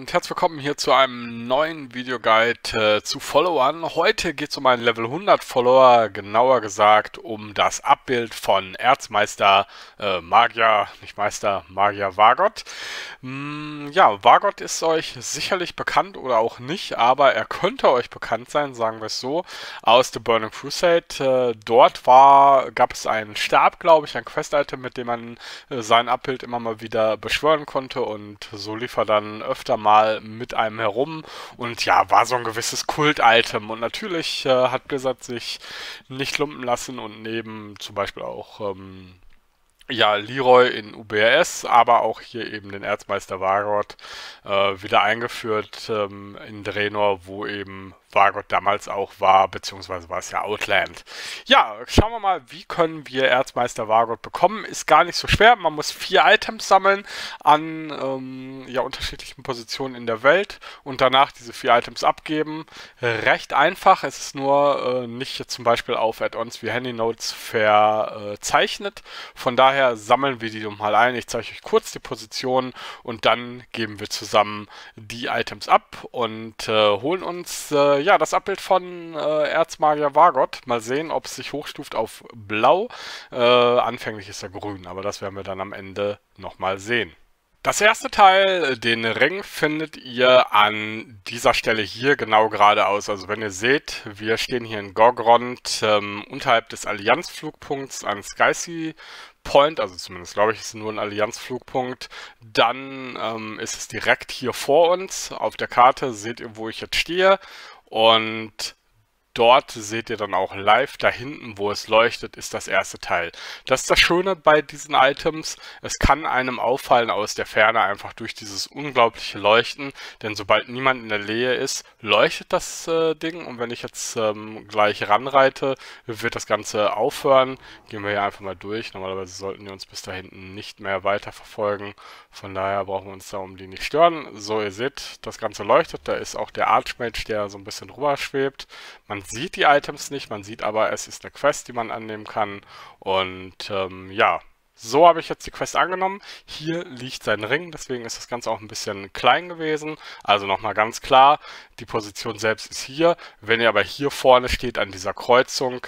und herzlich willkommen hier zu einem neuen Videoguide zu Followern. Heute geht es um einen Level 100 Follower, genauer gesagt um das Abbild von Erzmeister Magier, nicht Meister, Magier Vargot. Ja, Vargot ist euch sicherlich bekannt oder auch nicht, aber er könnte euch bekannt sein, sagen wir es so, aus The Burning Crusade. Dort gab es einen Stab, glaube ich, ein Quest-Item, mit dem man sein Abbild immer mal wieder beschwören konnte, und so lief er dann öfter mal mit einem herum und ja, war so ein gewisses Kult-Item, und natürlich hat Blizzard sich nicht lumpen lassen und neben zum Beispiel auch ja, Leroy in UBRS, aber auch hier eben den Erzmeister Vargot wieder eingeführt in Draenor, wo eben Vargot damals auch war, beziehungsweise war es ja Outland. Ja, schauen wir mal, wie können wir Erzmeister Vargot bekommen. Ist gar nicht so schwer. Man muss 4 Items sammeln an ja, unterschiedlichen Positionen in der Welt und danach diese 4 Items abgeben. Recht einfach. Es ist nur nicht zum Beispiel auf Add-ons wie Handy Notes verzeichnet. Von daher sammeln wir die mal ein. Ich zeige euch kurz die Positionen und dann geben wir zusammen die Items ab und holen uns ja, das Abbild von Erzmagier Vargot. Mal sehen, ob es sich hochstuft auf blau. Anfänglich ist er grün, aber das werden wir dann am Ende nochmal sehen. Das erste Teil, den Ring, findet ihr an dieser Stelle hier genau geradeaus. Also wenn ihr seht, wir stehen hier in Gorgrond unterhalb des Allianzflugpunkts an Skysea Point, also zumindest glaube ich, ist es nur ein Allianzflugpunkt. Dann ist es direkt hier vor uns. Auf der Karte seht ihr, wo ich jetzt stehe, und dort seht ihr dann auch live, da hinten, wo es leuchtet, ist das erste Teil. Das ist das Schöne bei diesen Items. Es kann einem auffallen aus der Ferne, einfach durch dieses unglaubliche Leuchten. Denn sobald niemand in der Nähe ist, leuchtet das Ding. Und wenn ich jetzt gleich ranreite, wird das Ganze aufhören. Gehen wir hier einfach mal durch. Normalerweise sollten die uns bis da hinten nicht mehr weiter verfolgen. Von daher brauchen wir uns da um die nicht stören. So, ihr seht, das Ganze leuchtet. Da ist auch der Archmage, der so ein bisschen drüber schwebt. Man sieht die Items nicht, man sieht aber, es ist eine Quest, die man annehmen kann. Und ja, so habe ich jetzt die Quest angenommen. Hier liegt sein Ring, deswegen ist das Ganze auch ein bisschen klein gewesen. Also nochmal ganz klar, die Position selbst ist hier. Wenn ihr aber hier vorne steht an dieser Kreuzung,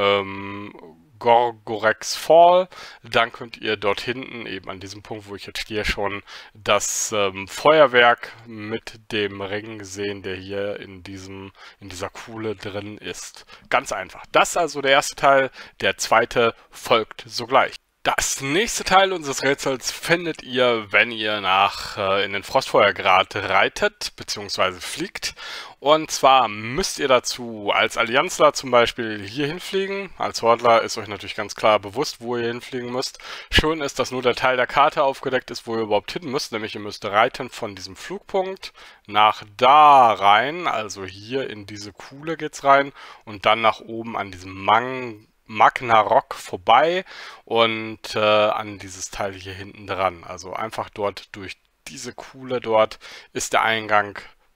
Gorgorex Fall, dann könnt ihr dort hinten, eben an diesem Punkt, wo ich jetzt stehe, schon das Feuerwerk mit dem Ring sehen, der hier in dieser Kuhle drin ist. Ganz einfach. Das ist also der erste Teil, der zweite folgt sogleich. Das nächste Teil unseres Rätsels findet ihr, wenn ihr in den Frostfeuergrat reitet bzw. fliegt. Und zwar müsst ihr dazu als Allianzler zum Beispiel hier hinfliegen. Als Hordler ist euch natürlich ganz klar bewusst, wo ihr hinfliegen müsst. Schön ist, dass nur der Teil der Karte aufgedeckt ist, wo ihr überhaupt hin müsst. Nämlich ihr müsst reiten von diesem Flugpunkt nach da rein. Also hier in diese Kuhle geht's rein. Und dann nach oben an diesem Magnarok vorbei und an dieses Teil hier hinten dran. Also einfach dort durch diese Kuhle dort ist der Eingang,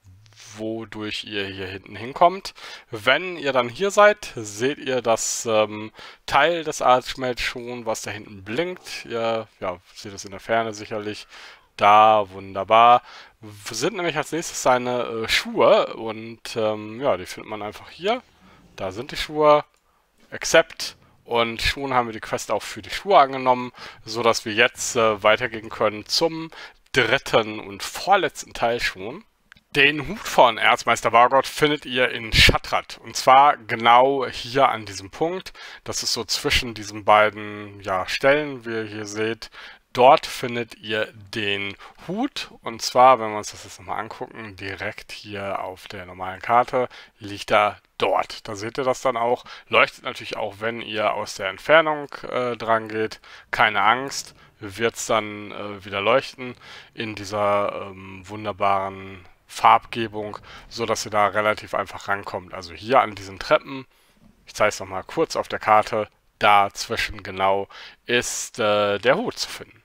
wodurch ihr hier hinten hinkommt. Wenn ihr dann hier seid, seht ihr das Teil des Archmage schon, was da hinten blinkt. Ihr ja, seht es in der Ferne sicherlich. Da, wunderbar. Sind nämlich als nächstes seine Schuhe, und ja, die findet man einfach hier. Da sind die Schuhe. Accept, und schon haben wir die Quest auch für die Schuhe angenommen, so dass wir jetzt weitergehen können zum dritten und vorletzten Teil schon. Den Hut von Erzmeister Vargot findet ihr in Shattrath, und zwar genau hier an diesem Punkt. Das ist so zwischen diesen beiden Stellen, wie ihr hier seht. Dort findet ihr den Hut, und zwar, wenn wir uns das jetzt nochmal angucken, direkt hier auf der normalen Karte liegt er dort. Da seht ihr das dann auch. Leuchtet natürlich auch, wenn ihr aus der Entfernung dran geht. Keine Angst, wird es dann wieder leuchten in dieser wunderbaren Farbgebung, so dass ihr da relativ einfach rankommt. Also hier an diesen Treppen, ich zeige es nochmal kurz auf der Karte, dazwischen genau ist der Hut zu finden.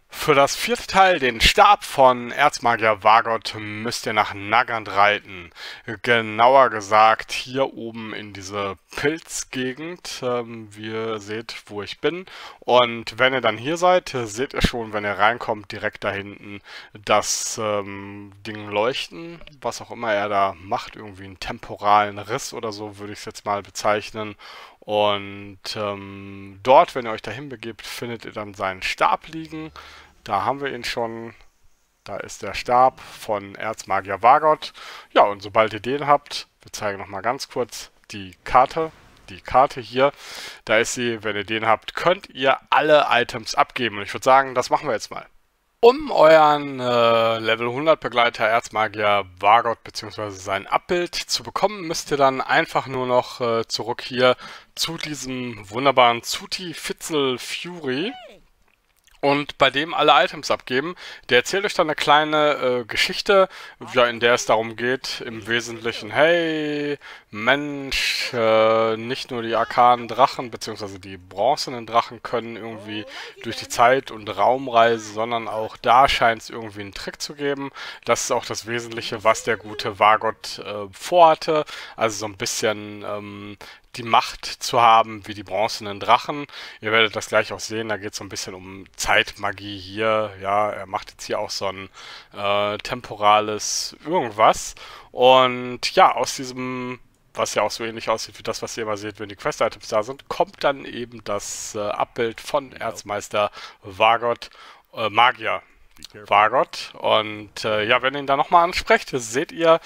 Für das vierte Teil, den Stab von Erzmagier Vargot, müsst ihr nach Nagant reiten. Genauer gesagt hier oben in diese Pilzgegend. Wie ihr seht, wo ich bin. Und wenn ihr dann hier seid, seht ihr schon, wenn ihr reinkommt, direkt da hinten das Ding leuchten. Was auch immer er da macht, irgendwie einen temporalen Riss oder so, würde ich es jetzt mal bezeichnen. Und dort, wenn ihr euch dahin begebt, findet ihr dann seinen Stab liegen. Da haben wir ihn schon. Da ist der Stab von Erzmagier Vargot. Ja, und sobald ihr den habt, wir zeigen nochmal ganz kurz die Karte. Die Karte hier, da ist sie. Wenn ihr den habt, könnt ihr alle Items abgeben. Und ich würde sagen, das machen wir jetzt mal. Um euren Level 100 Begleiter Erzmagier Vargot bzw. sein Abbild zu bekommen, müsst ihr dann einfach nur noch zurück hier zu diesem wunderbaren Zuti Fitzel Fury und bei dem alle Items abgeben. Der erzählt euch dann eine kleine Geschichte, ja, in der es darum geht, im Wesentlichen, hey, Mensch, nicht nur die arkanen Drachen, beziehungsweise die bronzenen Drachen können irgendwie durch die Zeit und Raum reisen, sondern auch da scheint es irgendwie einen Trick zu geben. Das ist auch das Wesentliche, was der gute Vargot vorhatte. Also so ein bisschen die Macht zu haben wie die bronzenen Drachen. Ihr werdet das gleich auch sehen, da geht es so ein bisschen um Zeitmagie hier. Ja, er macht jetzt hier auch so ein temporales irgendwas. Und ja, aus diesem, was ja auch so ähnlich aussieht wie das, was ihr immer seht, wenn die Quest-Items da sind, kommt dann eben das Abbild von Erzmeister Vargot, Magier Vargot. Und ja, wenn ihr ihn da nochmal ansprecht, seht ihr,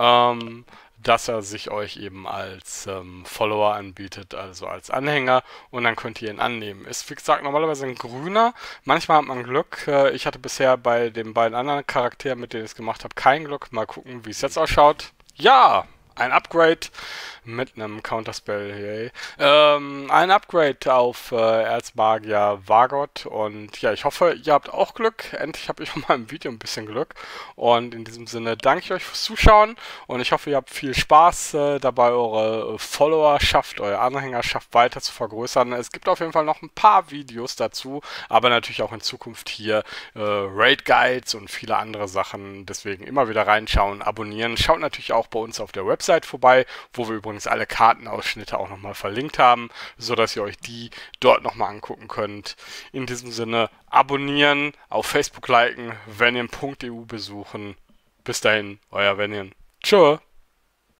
dass er sich euch eben als Follower anbietet, also als Anhänger, und dann könnt ihr ihn annehmen. Ist, wie gesagt, normalerweise ein grüner. Manchmal hat man Glück. Ich hatte bisher bei den beiden anderen Charakteren, mit denen ich es gemacht habe, kein Glück. Mal gucken, wie es jetzt ausschaut. Ja! Ein Upgrade mit einem Counterspell, ein Upgrade auf Erzmagier Vargot. Und ja, ich hoffe, ihr habt auch Glück. Endlich habe ich auch mal im Video ein bisschen Glück. Und in diesem Sinne danke ich euch fürs Zuschauen. Und ich hoffe, ihr habt viel Spaß dabei, eure Followerschaft, eure Anhängerschaft weiter zu vergrößern. Es gibt auf jeden Fall noch ein paar Videos dazu, aber natürlich auch in Zukunft hier Raid Guides und viele andere Sachen. Deswegen immer wieder reinschauen, abonnieren. Schaut natürlich auch bei uns auf der Website vorbei, wo wir übrigens alle Kartenausschnitte auch nochmal verlinkt haben, sodass ihr euch die dort nochmal angucken könnt. In diesem Sinne abonnieren, auf Facebook liken, Venian.eu besuchen. Bis dahin, euer Venian. Tschö.